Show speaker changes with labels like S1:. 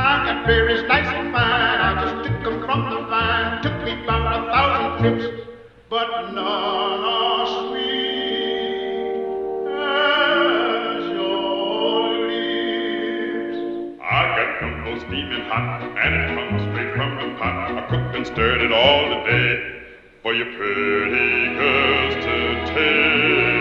S1: I got berries nice and fine. I just took them from the vine. Took me about 1,000 trips, but none are sweet as your lips.
S2: I got gumbo steaming hot, and it comes straight from the pot. I cooked and stirred it all today for your pretty girls to taste.